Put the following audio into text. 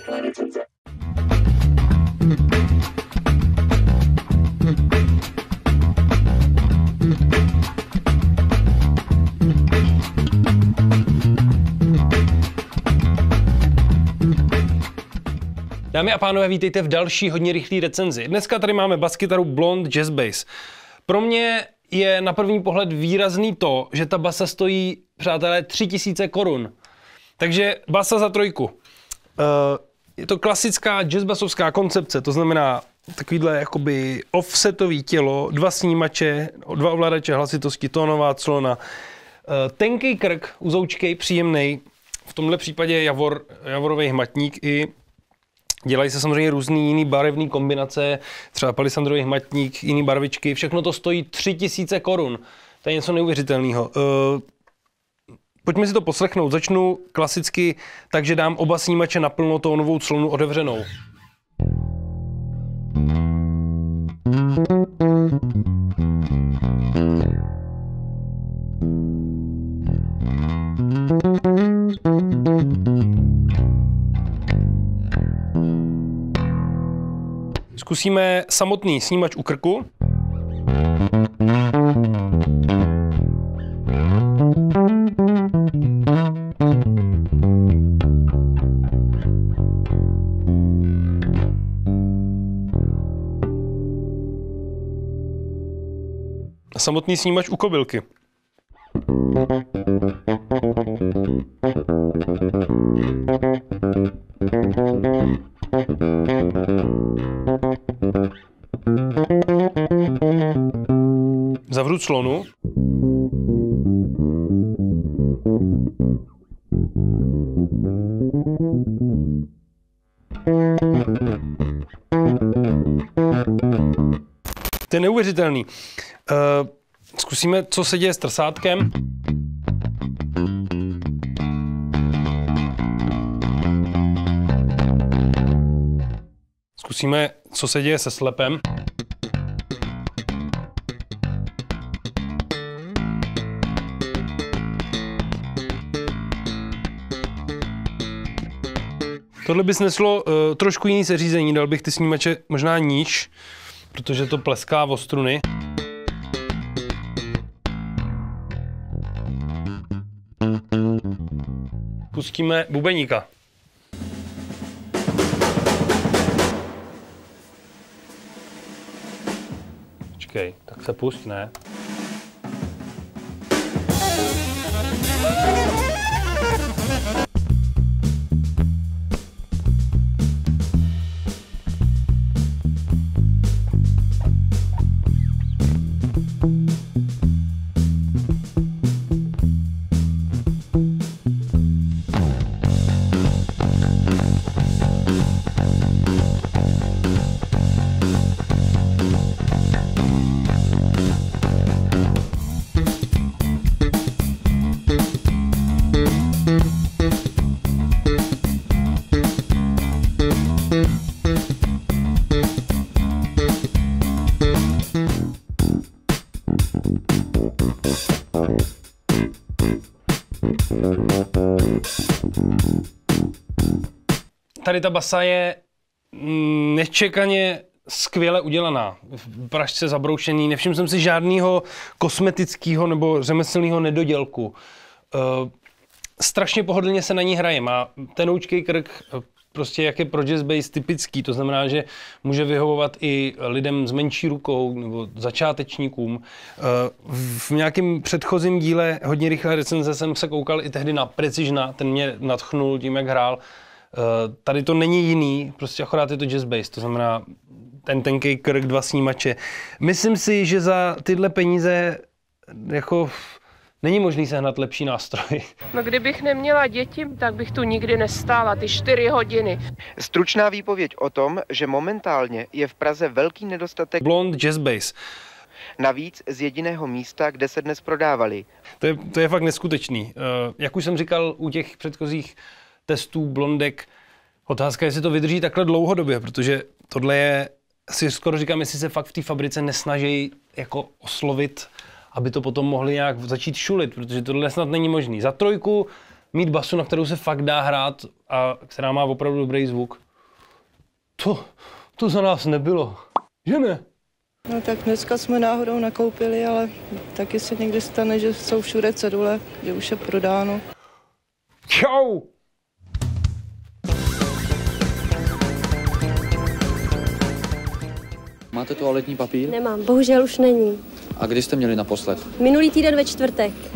rychlé recenze. Dámy a pánové, vítejte v další hodně rychlé recenzi. Dneska tady máme baskytaru Blonde Jazz Bass. Pro mě je na první pohled výrazný to, že ta basa stojí, přátelé, 3000 korun. Takže basa za trojku. Je to klasická jazzbasovská koncepce, to znamená takovýhle jakoby offsetový tělo, dva snímače, dva ovladače hlasitosti, tónová clona, tenký krk, uzoučkej, příjemnej, v tomhle případě javorový hmatník i. Dělají se samozřejmě různý jiný barevný kombinace, třeba palisandrový hmatník, jiný barvičky, všechno to stojí 3000 korun. To je něco neuvěřitelného. Pojďme si to poslechnout. Začnu klasicky, takže dám oba snímače na plnotónovou clonu otevřenou. Zkusíme samotný snímač u krku. A samotný snímač u kobylky. Zavřu clonu. To je neuvěřitelný. Zkusíme, co se děje s trsátkem. Zkusíme, co se děje se slepem. Tohle by sneslo trošku jiný seřízení, dal bych ty snímače možná níž, protože to pleská o struny. Pustíme bubeníka. Počkej, tak se pust, ne? Tady ta basa je nečekaně skvěle udělaná. V pražce zabroušený, nevšiml jsem si žádného kosmetického nebo řemeslného nedodělku. Strašně pohodlně se na ní hraje. Má tenoučkej krk, prostě jak je pro jazz bass typický, to znamená, že může vyhovovat i lidem s menší rukou nebo začátečníkům. V nějakém předchozím díle hodně rychlé recenze jsem se koukal i tehdy na Precisiona, ten mě nadchnul tím, jak hrál. Tady to není jiný, prostě akorát je to jazz bass, to znamená ten tenkej krk, dva snímače. Myslím si, že za tyhle peníze jako není možný sehnat lepší nástroj. No kdybych neměla děti, tak bych tu nikdy nestála, ty 4 hodiny. Stručná výpověď o tom, že momentálně je v Praze velký nedostatek Blonde Jazz Bass. Navíc z jediného místa, kde se dnes prodávali. To je fakt neskutečný. Jak už jsem říkal u těch předchozích testů blondek, otázka je, jestli to vydrží takhle dlouhodobě, protože tohle je, si skoro říkám, jestli se fakt v té fabrice nesnaží jako oslovit, aby to potom mohli nějak začít šulit, protože tohle snad není možný. Za 3 mít basu, na kterou se fakt dá hrát a která má opravdu dobrý zvuk. To za nás nebylo, že ne? No tak dneska jsme náhodou nakoupili, ale taky se někdy stane, že jsou všude cedule, že už je prodáno. Čau! Máte toaletní papír? Nemám, bohužel už není. A kdy jste měli naposled? Minulý týden ve čtvrtek.